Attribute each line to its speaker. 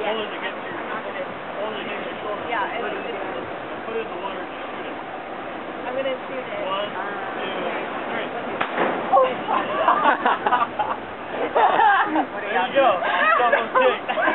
Speaker 1: Only to get your shoulder.
Speaker 2: Yeah,
Speaker 1: Put it in the water and just shoot it.
Speaker 2: I'm going to shoot it.
Speaker 1: 1, 2, 3.
Speaker 2: Oh,
Speaker 1: There you go. It's almost big.